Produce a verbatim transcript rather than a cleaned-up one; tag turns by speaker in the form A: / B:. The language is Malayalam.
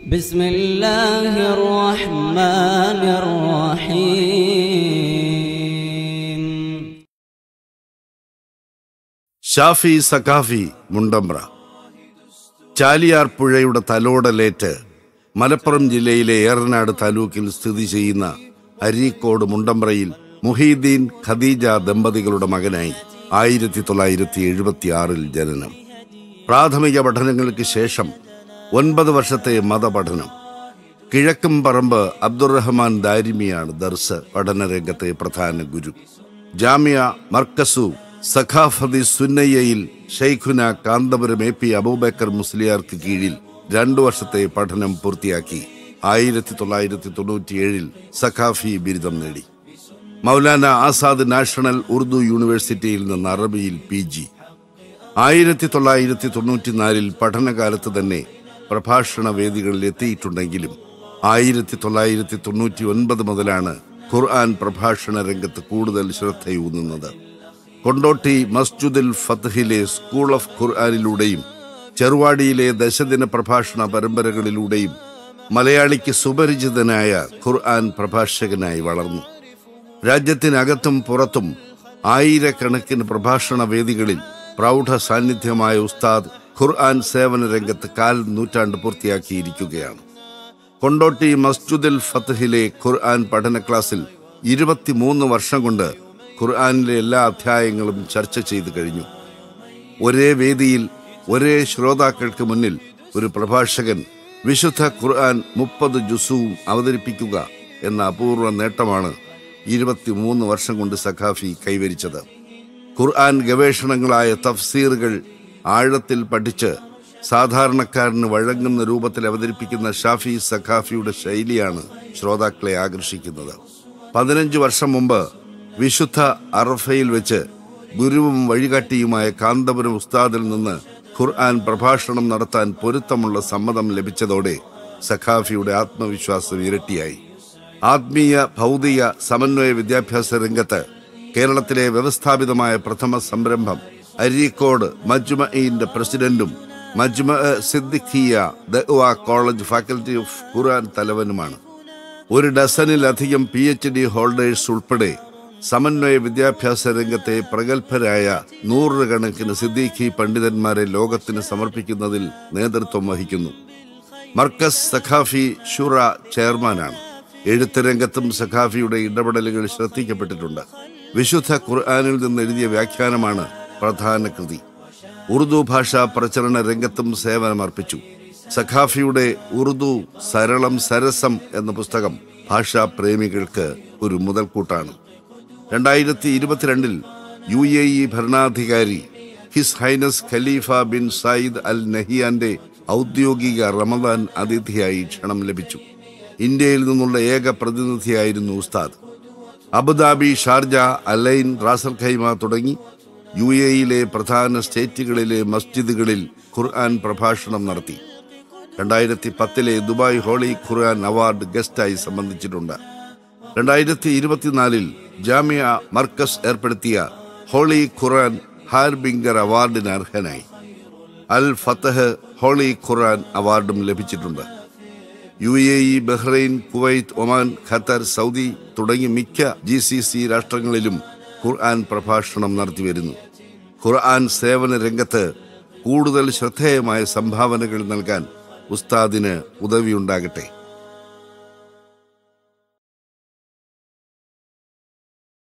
A: بسم الله الرحمن الرحيم.
B: ഷാഫി സഖാഫി മുണ്ടമ്പ്ര. ചാലിയാർ പുഴയുടെ തലോടലേറ്റ് മലപ്പുറം ജില്ലയിലെ ഏറനാട് താലൂക്കിൽ സ്ഥിതി ചെയ്യുന്ന അരീക്കോട് മുണ്ടമ്പ്രയിൽ മുഹീദ്ദീൻ ഖദീജ ദമ്പതികളുടെ മകനായി ആയിരത്തി തൊള്ളായിരത്തി എഴുപത്തി ആറിൽ ജനനം. പ്രാഥമിക പഠനങ്ങൾക്ക് ശേഷം ഒൻപത് വർഷത്തെ മതപഠനം. കിഴക്കും പറമ്പ് അബ്ദുറഹ്മാൻ ദാരിമിയാണ് ദർസ് പഠനരംഗത്തെ പ്രധാന ഗുരു. ജാമിയ മർക്കസു സഖാഫതി സുന്നയ്യയിൽ ഷെയ്ഖുന കാന്തപുരം എ പി അബൂബക്കർ മുസ്ലിയാർക്ക് കീഴിൽ രണ്ടു വർഷത്തെ പഠനം പൂർത്തിയാക്കി ആയിരത്തി തൊള്ളായിരത്തി തൊണ്ണൂറ്റിയേഴിൽ സഖാഫി ബിരുദം നേടി. മൗലാന ആസാദ് നാഷണൽ ഉറുദു യൂണിവേഴ്സിറ്റിയിൽ നിന്ന് അറബിയിൽ പി ജി. ആയിരത്തി തൊള്ളായിരത്തി തൊണ്ണൂറ്റിനാലിൽ പഠനകാലത്ത് തന്നെ പ്രഭാഷണ വേദികളിൽ എത്തിയിട്ടുണ്ടെങ്കിലും ആയിരത്തി തൊള്ളായിരത്തി തൊണ്ണൂറ്റി ഒൻപത് മുതലാണ് ഖുർആൻ പ്രഭാഷണ രംഗത്ത് കൂടുതൽ ശ്രദ്ധയൂന്നുന്നത്. കൊണ്ടോട്ടി മസ്ജിദുൽ ഫത്ഹിലെ സ്കൂൾ ഓഫ് ഖുർആനിലൂടെയും ചെറുവാടിയിലെ ദശദിന പ്രഭാഷണ പരമ്പരകളിലൂടെയും മലയാളിക്ക് സുപരിചിതനായ ഖുർആൻ പ്രഭാഷകനായി വളർന്നു. രാജ്യത്തിനകത്തും പുറത്തും ആയിരക്കണക്കിന് പ്രഭാഷണ വേദികളിൽ പ്രൗഢ സാന്നിധ്യമായ ഉസ്താദ് ഖുർആൻ സേവന രംഗത്ത് കാൽ നൂറ്റാണ്ട് പൂർത്തിയാക്കിയിരിക്കുകയാണ്. കൊണ്ടോട്ടി മസ്ജിദുൽ ഫത്ഹിലെ ഖുർആൻ പഠന ക്ലാസ്സിൽ ഇരുപത്തിമൂന്ന് വർഷം കൊണ്ട് ഖുർആനിലെ എല്ലാ അധ്യായങ്ങളും ചർച്ച ചെയ്തു കഴിഞ്ഞു. ഒരേ വേദിയിൽ ഒരേ ശ്രോതാക്കൾക്ക് മുന്നിൽ ഒരു പ്രഭാഷകൻ വിശുദ്ധ ഖുർആൻ മുപ്പത് ജുസുവും അവതരിപ്പിക്കുക എന്ന അപൂർവ നേട്ടമാണ് ഇരുപത്തിമൂന്ന് വർഷം കൊണ്ട് സഖാഫി കൈവരിച്ചത്. ഖുർആൻ ഗവേഷണങ്ങളായ തഫ്സീറുകൾ ആഴത്തിൽ പഠിച്ച് സാധാരണക്കാരന് വഴങ്ങുന്ന രൂപത്തിൽ അവതരിപ്പിക്കുന്ന ഷാഫി സഖാഫിയുടെ ശൈലിയാണ് ശ്രോതാക്കളെ ആകർഷിക്കുന്നത്. പതിനഞ്ച് വർഷം മുമ്പ് വിശുദ്ധ അറഫയിൽ വെച്ച് ഗുരുവും വഴികാട്ടിയുമായ കാന്തപുരം ഉസ്താദിൽ നിന്ന് ഖുർആൻ പ്രഭാഷണം നടത്താൻ പൊരുത്തമുള്ള സമ്മതം ലഭിച്ചതോടെ സഖാഫിയുടെ ആത്മവിശ്വാസം ഇരട്ടിയായി. ആത്മീയ ഭൗതിക സമന്വയ വിദ്യാഭ്യാസ രംഗത്ത് കേരളത്തിലെ വ്യവസ്ഥാപിതമായ പ്രഥമ സംരംഭം അരീക്കോട് മജ്മഇന്റെ പ്രസിഡന്റും Majma Siddiqiya Dawa college faculty of Quran തലവനുമാണ്. ഒരു ഡസനിലധികം പി എച്ച് ഡി ഹോൾഡേഴ്സ് ഉൾപ്പെടെ സമന്വയ വിദ്യാഭ്യാസ രംഗത്തെ പ്രഗത്ഭരായ നൂറുകണക്കിന് സിദ്ദീഖി പണ്ഡിതന്മാരെ ലോകത്തിന് സമർപ്പിക്കുന്നതിൽ നേതൃത്വം വഹിക്കുന്നു. മർക്കസ് സഖാഫി ഷുറ ചെയർമാനാണ്. എഴുത്ത് രംഗത്തും സഖാഫിയുടെ ഇടപെടലുകൾ ശ്രദ്ധിക്കപ്പെട്ടിട്ടുണ്ട്. വിശുദ്ധ ഖുർആനിൽ നിന്ന് എഴുതിയ വ്യാഖ്യാനമാണ് പ്രധാന കൃതി. ഉറുദു ഭാഷാ പ്രചരണ രംഗത്തും സേവനമർപ്പിച്ചു. സഖാഫിയുടെ ഉറുദു സരളം സരസം എന്ന പുസ്തകം ഭാഷാ പ്രേമികൾക്ക് ഒരു മുതൽക്കൂട്ടാണ്. രണ്ടായിരത്തി ഇരുപത്തിരണ്ടിൽ യു എ ഇ ഭരണാധികാരി His Highness Khalifa bin Zayed Al നഹിയാന്റെ ഔദ്യോഗിക റമദാൻ അതിഥിയായി ക്ഷണം ലഭിച്ചു. ഇന്ത്യയിൽ നിന്നുള്ള ഏക പ്രതിനിധിയായിരുന്നു ഉസ്താദ്. Abu Dhabi, Sharjah, Al Ain, Ras al Khaimah തുടങ്ങി യു എ ഇയിലെ പ്രധാന സ്റ്റേറ്റുകളിലെ മസ്ജിദുകളിൽ ഖുർആൻ പ്രഭാഷണം നടത്തി. രണ്ടായിരത്തി പത്തിലെ ദുബായ് ഹോളി ഖുർആൻ അവാർഡ് ഗസ്റ്റായി സംബന്ധിച്ചിട്ടുണ്ട്. രണ്ടായിരത്തി ഇരുപത്തിനാലിൽ ജാമിയ മർക്കസ് ഏർപ്പെടുത്തിയ ഹോളി ഖുർആൻ ഹാർബിംഗർ അവാർഡിന് അർഹനായി. അൽ ഫതഹ് ഹോളി ഖുർആൻ അവാർഡും ലഭിച്ചിട്ടുണ്ട്. U A E, Bahrain, Kuwait, Oman, Qatar, Saudi തുടങ്ങി മിക്ക ജി സി സി രാഷ്ട്രങ്ങളിലും ഖുർആൻ പ്രഭാഷണം നടത്തിവരുന്നു. ഖുർആൻ സേവന രംഗത്ത് കൂടുതൽ ശ്രദ്ധേയമായ സംഭാവനകൾ നൽകാൻ ഉസ്താദിന് ഉദവിയുണ്ടാകട്ടെ.